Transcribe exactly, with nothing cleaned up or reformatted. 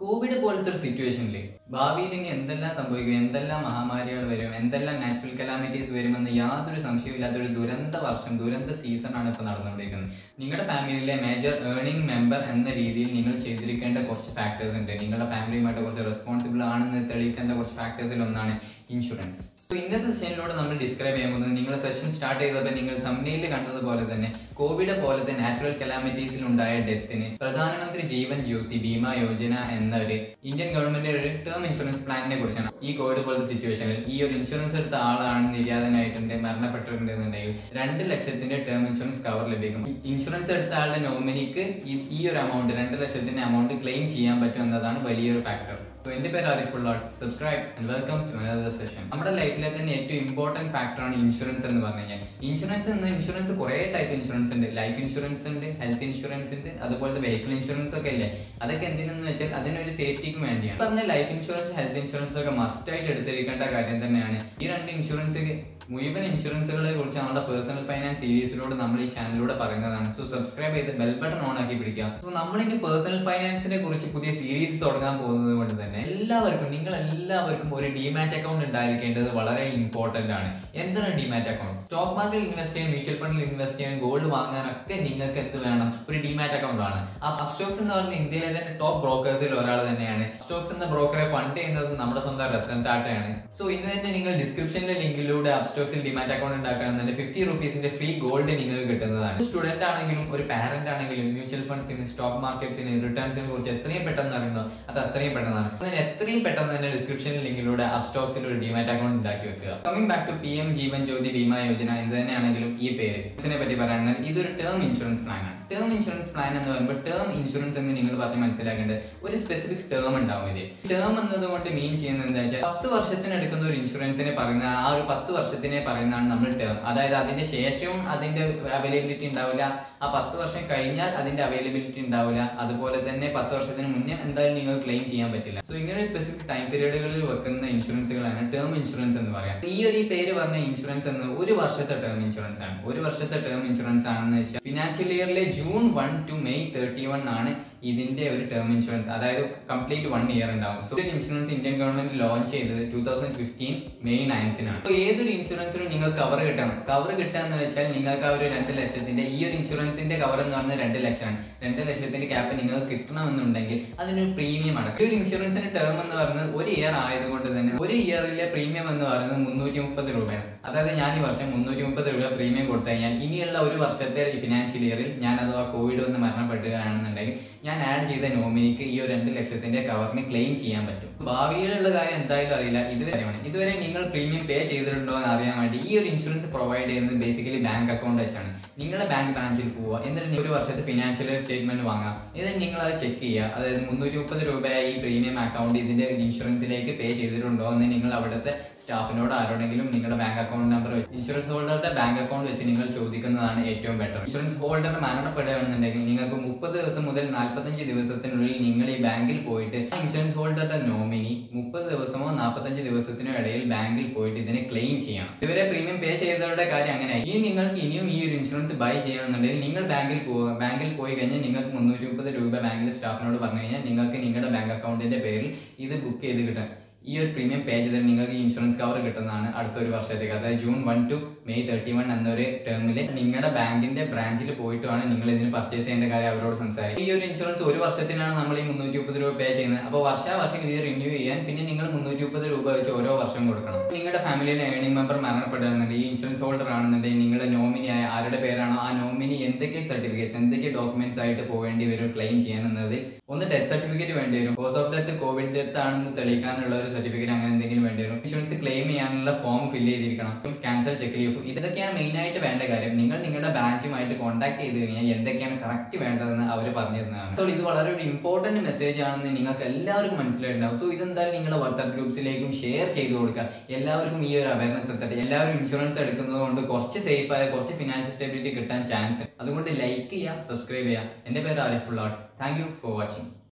Covid പോലത്തെ ഒരു സിറ്റുവേഷനിൽ ഭാവിയിൽ ഇനി എന്തെല്ലാം സംഭവിക്കും, എന്തെല്ലാം മഹാമാരികൾ വരും, എന്തെല്ലാം നാച്ചുറൽ കലാമിറ്റീസ് വരുമെന്ന് യാതൊരു സംശയമില്ലാത്തൊരു ദുരന്ത വർഷം, ദുരന്ത സീസണാണ് ഇപ്പോൾ നടന്നുകൊണ്ടിരിക്കുന്നത്. നിങ്ങളുടെ ഫാമിലിയിലെ മേജർ ഏർണിംഗ് മെമ്പർ എന്ന രീതിയിൽ നിങ്ങൾ ചെയ്തിരിക്കേണ്ട കുറച്ച് ഫാക്ടേഴ്സ് ഉണ്ട്. നിങ്ങളുടെ ഫാമിലിയുമായിട്ട് കുറച്ച് റെസ്പോൺസിബിൾ ആണെന്ന് തെളിയിക്കേണ്ട കുറച്ച് ഫാക്ടേഴ്സിൽ ഒന്നാണ് ഇൻഷുറൻസ്. സോ ഇന്നത്തെ സെഷനിലൂടെ നമ്മൾ ഡിസ്ക്രൈബ് ചെയ്യാൻ പോകുന്നത്, നിങ്ങൾ സെഷൻ സ്റ്റാർട്ട് ചെയ്തപ്പോൾ നിങ്ങൾ തംബ്നെയിലിൽ കണ്ടതുപോലെ തന്നെ കോവിഡ് പോലത്തെ നാച്ചുറൽ കലാമിറ്റീസിൽ ഉണ്ടായ ഡെത്തിന് പ്രധാനമന്ത്രി ജീവൻ ജ്യോതി ബീമ യോജന എന്ന ഒരു ഇന്ത്യൻ ഗവൺമെന്റിന്റെ ഒരു ടേം ഇൻഷുറൻസ് പ്ലാനിനെ കുറിച്ചാണ്. ഈ കോവിഡ് പോലത്തെ സിറ്റുവേഷനിൽ ഈ ഒരു ഇൻഷുറൻസ് എടുത്ത ആളാണ് നിര്യാതനായിട്ടുണ്ട്, മരണപ്പെട്ടിട്ടുണ്ടെന്നുണ്ടെങ്കിൽ രണ്ട് ലക്ഷത്തിന്റെ ടേം ഇൻഷുറൻസ് കവർ ലഭിക്കും. ഇൻഷുറൻസ് എടുത്ത ആളുടെ നോമിനിക്ക് ഈ ഒരു എമൗണ്ട് രണ്ട് ലക്ഷത്തിന്റെ എമൗണ്ട് ക്ലെയിം ചെയ്യാൻ പറ്റും എന്നതാണ് വലിയൊരു ഫാക്ടർ. സോ എന്റെ പേര് Arif Pullat. Subscribe and welcome to another session. നമ്മുടെ ലൈഫിലെ തന്നെ ഏറ്റവും ഇമ്പോർട്ടന്റ് ഫാക്ടറാണ് ഇൻഷുറൻസ് എന്ന് പറഞ്ഞു കഴിഞ്ഞാൽ. ഇൻഷുറൻസ് എന്ന ഇൻഷുറൻസ് കുറെ ടൈപ്പ് ഇൻഷുറൻസ് ഉണ്ട്. ലൈഫ് ഇൻഷുറൻസ് ഉണ്ട്, ഹെൽത്ത് ഇൻഷുറൻസ് ഉണ്ട്, അതുപോലെ വെഹിക്കിൾ ഇൻഷുറൻസ് ഒക്കെ ഇല്ലേ. അതൊക്കെ എന്തിനെന്ന് വെച്ചാൽ അതിനൊരു സേഫ്റ്റിക്ക് വേണ്ടിയാണ്. പറഞ്ഞ ലൈഫ് ഇൻഷുറൻസ്, ഹെൽത്ത് ഇൻഷുറൻസ് ഒക്കെ മസ്റ്റ് ആയിട്ട് എടുത്തിരിക്കേണ്ട കാര്യം തന്നെയാണ്. ഈ രണ്ട് ഇൻഷുറൻസ് മുഴുവൻ ഇൻഷുറൻസുകളെ കുറിച്ച് നമ്മുടെ പേഴ്സണൽ ഫൈനാൻസ് സീരീസിലൂടെ നമ്മൾ ഈ ചാനലിലൂടെ പറയുന്നതാണ്. സോ സബ്സ്ക്രൈബ് ചെയ്ത് ബെൽ ബട്ടൺ ഓൺ ആക്കി പിടിക്കുക. സോ നമ്മൾ ഇനി പേഴ്സണൽ ഫൈനാൻസിനെ കുറിച്ച് പുതിയ സീരീസ് തുടങ്ങാൻ പോകുന്നത് കൊണ്ട് തന്നെ എല്ലാവർക്കും നിങ്ങൾ എല്ലാവർക്കും ഒരു ഡിമാറ്റ് അക്കൗണ്ട് ഉണ്ടായിരിക്കേണ്ടത് വളരെ ഇമ്പോർട്ടന്റ് ആണ്. എന്താണ് ഡിമാറ്റ് അക്കൗണ്ട്? സ്റ്റോക്ക് മാർക്കറ്റിൽ ഇൻവെസ്റ്റ് ചെയ്യാൻ, മ്യൂച്വൽ ഫണ്ടിൽ ഇൻവെസ്റ്റ് ചെയ്യാൻ, ഗോൾഡ് വാങ്ങാനൊക്കെ നിങ്ങൾക്ക് എന്ത് വേണം? ഒരു ഡിമാറ്റ് അക്കൗണ്ട് ആണ്. ആ അപ്സ്റ്റോക്സ് എന്ന് പറഞ്ഞാൽ ഇന്ത്യയിലെ തന്നെ ടോപ്പ് ബ്രോക്കേഴ്സിൽ ഒരാൾ തന്നെയാണ്. സ്റ്റോക്സ് എന്ന ബ്രോക്കറെ ഫണ്ട് ചെയ്യുന്നത് നമ്മുടെ സ്വന്തം രത്തൻ ടാറ്റയാണ്. സോ ഇന്ന് തന്നെ നിങ്ങൾ ഡിസ്ക്രിപ്ഷനിലെ ലിങ്കിലൂടെ അപ്സ്റ്റോക്സിൽ ഡിമാറ്റ് അക്കൗണ്ട് ഉണ്ടാക്കുകയാണെന്നുണ്ടെങ്കിൽ ഫിഫ്റ്റി റുപ്പീസിന്റെ ഫ്രീ ഗോൾഡ് നിങ്ങൾക്ക് കിട്ടുന്നതാണ്. സ്റ്റുഡന്റ് ആണെങ്കിലും ഒരു പാരന്റ് ആണെങ്കിലും മ്യൂച്വൽ ഫണ്ട്സിന്, സ്റ്റോക്ക് മാർക്കറ്റ്സിന്, റിട്ടേൺസിനെ കുറിച്ച് എത്രയും പെട്ടെന്ന് അറിയുന്നോ അത് അത്രയും പെട്ടെന്നാണ്. അതിന് എത്രയും പെട്ടെന്ന് തന്നെ ഡിസ്ക്രിപ്ഷൻ ലിങ്കിലൂടെ അപ്സ്റ്റോക്സിൽ ഒരു ഡിമാറ്റ് അക്കൗണ്ട് ഉണ്ടാക്കി വെക്കുക. Coming back to P M Jeevan Jyoti Bima Yojana എന്ത് തന്നെയാണെങ്കിലും ഈ പേര് ഇതിനെ പറ്റി പറയുകയാണെങ്കിൽ ഇതൊരു ടേം ഇൻഷുറൻസ് പ്ലാൻ ആണ്. ടേം ഇൻഷുറൻസ് പ്ലാൻ എന്ന് പറയുമ്പോൾ ടേം ഇൻഷുറൻസ് എന്ന് നിങ്ങൾ പറഞ്ഞ് മനസ്സിലാക്കേണ്ടത് ഒരു സ്പെസിഫിക് ടേം ഉണ്ടാവും. ഇത് ടേം എന്നതുകൊണ്ട് മീൻ ചെയ്യുന്നത് എന്താ വെച്ചാൽ പത്ത് വർഷത്തിന് എടുക്കുന്ന ഒരു ഇൻഷുറൻസിനെ പറയുന്ന ആ ഒരു പത്ത് വർഷത്തിനെ പറയുന്നതാണ് നമ്മൾ ടേം. അതായത് അതിന്റെ ശേഷവും അതിന്റെ അവൈലബിലിറ്റി ഉണ്ടാവില്ല, ആ പത്ത് വർഷം കഴിഞ്ഞാൽ അതിന്റെ അവൈലബിലിറ്റി ഉണ്ടാവില്ല, അതുപോലെ തന്നെ പത്ത് വർഷത്തിന് മുന്നേ എന്തായാലും നിങ്ങൾ ക്ലെയിം ചെയ്യാൻ പറ്റില്ല. സോ ഇങ്ങനെ ഒരു സ്പെസിഫിക് ടൈം പീരീഡുകളിൽ വെക്കുന്ന ഇൻഷുറൻസുകളാണ് ടേം ഇൻഷുറൻസ് എന്ന് പറയാം. ഈ ഒരു പേര് പറഞ്ഞ ഇൻഷുറൻസ് എന്ന് ഒരു വർഷത്തെ ടേം ഇൻഷുറൻസ് ആണ്. ഒരു വർഷത്തെ ടേം ഇൻഷുറൻസ് ആണെന്ന് വെച്ചാൽ ഫിനാൻഷ്യൽ ഇയറിലെ June one to May thirty one ആണ് ഇതിന്റെ ഒരു ടേം ഇൻഷുറൻസ്. അതായത് കംപ്ലീറ്റ് വൺ ഇയർ ഉണ്ടാവും. So insurance Indian government launch ചെയ്തത് ടൂ തൗസൻഡ് ഫിഫ്റ്റീൻ മെയ് നയൻത്തിനാണ്. സോ ഏതൊരു ഇൻഷുറൻസിനും നിങ്ങൾക്ക് കവർ കിട്ടണം. കവർ കിട്ടുക എന്ന് വെച്ചാൽ നിങ്ങൾക്ക് ആ ഒരു രണ്ട് ലക്ഷത്തിന്റെ ഈ ഒരു ഇൻഷുറൻസിന്റെ കവർ എന്ന് പറഞ്ഞാൽ രണ്ട് ലക്ഷമാണ്. രണ്ട് ലക്ഷത്തിന്റെ ക്യാപ്പ് നിങ്ങൾക്ക് കിട്ടണമെന്നുണ്ടെങ്കിൽ അതിനൊരു പ്രീമിയം അടക്കും. ഒരു ഇൻഷുറൻസിന്റെ ടേം എന്ന് പറയുന്നത് ഒരു ഇയർ ആയതുകൊണ്ട് തന്നെ ഒരു ഇയറിലെ പ്രീമിയം എന്ന് പറയുന്നത് മുന്നൂറ്റി മുപ്പത് രൂപയാണ്. അതായത് ഞാൻ ഈ വർഷം മുന്നൂറ്റി മുപ്പത് രൂപ പ്രീമിയം കൊടുത്തു കഴിഞ്ഞാൽ ഇനിയുള്ള ഒരു വർഷത്തെ ഫിനാൻഷ്യൽ ഇയറിൽ ഞാൻ അഥവാ കോവിഡ് വന്ന് മരണപ്പെടുകയാണെന്നുണ്ടെങ്കിൽ ഞാൻ ആഡ് ചെയ്ത നോമിനിക്ക് ഈ ഒരു രണ്ട് ലക്ഷത്തിന്റെ കവറിന് ക്ലെയിം ചെയ്യാൻ പറ്റും. ഭാവിയിലുള്ള കാര്യം എന്തായാലും അറിയില്ല, ഇതുവരെയാണ് ഇതുവരെ നിങ്ങൾ പ്രീമിയം പേ ചെയ്തിട്ടുണ്ടോ എന്ന് അറിയാൻ വേണ്ടി ഈ ഒരു ഇൻഷുറൻസ് പ്രൊവൈഡ് ചെയ്യുന്നത് ബേസിക്കലി ബാങ്ക് അക്കൗണ്ട് വെച്ചാണ്. നിങ്ങളുടെ ബാങ്ക് ബ്രാഞ്ചിൽ പോവുക, എന്നിട്ട് ഒരു വർഷത്തെ ഫിനാൻഷ്യൽ സ്റ്റേറ്റ്മെന്റ് വാങ്ങാം, എന്നിട്ട് നിങ്ങൾ അത് ചെക്ക് ചെയ്യുക. അതായത് മുന്നൂറ്റി മുപ്പത് രൂപയായി ഈ പ്രീമിയം അക്കൗണ്ട് ഇതിന്റെ ഇൻഷുറൻസിലേക്ക് പേ ചെയ്തിട്ടുണ്ടോ എന്ന് നിങ്ങൾ അവിടുത്തെ സ്റ്റാഫിനോട് ആരോടെങ്കിലും നിങ്ങളുടെ ബാങ്ക് അക്കൗണ്ട് നമ്പർ വെച്ച് ഇൻഷുറൻസ് ഹോൾഡറുടെ ബാങ്ക് അക്കൗണ്ട് വെച്ച് നിങ്ങൾ ചോദിക്കുന്നതാണ് ഏറ്റവും ബെറ്റർ. ഇൻഷുറൻസ് ഹോൾഡർ മരണപ്പെടുകയാണെന്നുണ്ടെങ്കിൽ നിങ്ങൾക്ക് മുപ്പത് ദിവസം മുതൽ നാൽപ്പത്തഞ്ച് ദിവസത്തിനുള്ളിൽ നിങ്ങൾ ഈ ബാങ്കിൽ പോയിട്ട് ഇൻഷുറൻസ് ഹോൾഡറുടെ നോമിനി മുപ്പത് ദിവസമോ നാൽപ്പത്തഞ്ച് ദിവസത്തിനോ ഇടയിൽ ബാങ്കിൽ പോയിട്ട് ഇതിനെ ക്ലെയിം ചെയ്യണം. ഇതുവരെ പ്രീമിയം പേ ചെയ്തവരുടെ കാര്യം അങ്ങനെയായി. ഇനി നിങ്ങൾക്ക് ഇനിയും ഈ ഒരു ഇൻഷുറൻസ് ബൈ ചെയ്യണമെന്നുണ്ടെങ്കിൽ നിങ്ങൾ ബാങ്കിൽ പോവുക. ബാങ്കിൽ പോയി കഴിഞ്ഞാൽ നിങ്ങൾക്ക് മുന്നൂറ്റി മുപ്പത് രൂപ ബാങ്കിലെ സ്റ്റാഫിനോട് പറഞ്ഞു കഴിഞ്ഞാൽ നിങ്ങൾക്ക് നിങ്ങളുടെ ബാങ്ക് അക്കൗണ്ടിന്റെ പേരിൽ ഇത് ബുക്ക് ചെയ്ത് കിട്ടാൻ ഈ ഒരു പ്രീമിയം പേ ചെയ്തിട്ട് നിങ്ങൾക്ക് ഇൻഷുറൻസ് കവർ കിട്ടുന്നതാണ് അടുത്ത ഒരു വർഷത്തേക്ക്. അതായത് June one to May thirty one എന്നൊരു ടേമിൽ നിങ്ങളുടെ ബാങ്കിന്റെ ബ്രാഞ്ചിൽ പോയിട്ട് വേണം നിങ്ങൾ ഇതിന് പർച്ചേസ് ചെയ്യേണ്ട കാര്യം അവരോട് സംസാരിക്കും. ഈ ഒരു ഇൻഷുറൻസ് ഒരു വർഷത്തിനാണ് നമ്മൾ ഈ മുന്നൂറ്റി മുപ്പത് രൂപ പേ ചെയ്യുന്നത്. അപ്പോൾ വർഷാവർഷം ഇത് റിന്യൂ ചെയ്യാൻ പിന്നെ നിങ്ങൾ മുന്നൂറ്റി മുപ്പത് രൂപ വെച്ച് ഓരോ വർഷം കൊടുക്കണം. നിങ്ങളുടെ ഫാമിലിയിലെ ഏർണിംഗ് മെമ്പർ മരണപ്പെടുന്നുണ്ട്, ഈ ഇൻഷുറൻസ് ഹോൾഡർ ആണെന്നുണ്ടെങ്കിൽ നിങ്ങളുടെ നോമിനിയായ ആരുടെ പേരാണോ ആ നോമിനി എന്തൊക്കെ സർട്ടിഫിക്കറ്റ്സ് എന്തൊക്കെ ഡോക്യുമെന്റ്സ് ആയിട്ട് പോകേണ്ടി വരും ക്ലെയിം ചെയ്യാൻ എന്നത് ഒന്ന് ഡെത്ത് സർട്ടിഫിക്കറ്റ് വേണ്ടി വരും. Cause of death covid death ആണെന്ന് തെളിയിക്കാനുള്ള ഒരു സർട്ടിഫിക്കറ്റ് അങ്ങനെ എന്തെങ്കിലും വേണ്ടി വരും. ഇൻഷുറൻസ് ക്ലെയിം ചെയ്യാനുള്ള ഫോം ഫില്ല് ചെയ്തിരിക്കണം. ക്യാൻസൽ ചെക്ക് ലീഫ് ഇതൊക്കെയാണ് മെയിൻ ആയിട്ട് വേണ്ട കാര്യം. നിങ്ങൾ നിങ്ങളുടെ ബ്രാഞ്ചുമായിട്ട് കോൺടാക്ട് ചെയ്ത് കഴിഞ്ഞാൽ എന്തൊക്കെയാണ് കറക്റ്റ് വേണ്ടതെന്ന് അവർ പറഞ്ഞു തരുന്നതാണ്. സോ ഇത് വളരെ ഒരു ഇമ്പോർട്ടന്റ് മെസ്സേജ് ആണെന്ന് നിങ്ങൾക്ക് എല്ലാവർക്കും മനസ്സിലായിട്ടുണ്ടാവും. സോ ഇതെന്തായാലും നിങ്ങളുടെ വാട്സ്ആപ്പ് ഗ്രൂപ്പ്സിലേക്കും ഷെയർ ചെയ്ത് കൊടുക്കുക. എല്ലാവർക്കും ഈ ഒരു അവയർനെസ് എത്തട്ടെ. എല്ലാവരും ഇൻഷുറൻസ് എടുക്കുന്നത് കൊണ്ട് കുറച്ച് സേഫ് ആയ കുറച്ച് ഫിനാൻഷ്യൽ സ്റ്റെബിലിറ്റി കിട്ടാൻ ചാൻസ്. അതുകൊണ്ട് ലൈക്ക് ചെയ്യുക, സബ്സ്ക്രൈബ് ചെയ്യുക. എന്റെ പേര് Arif Pullat. Thank you for watching.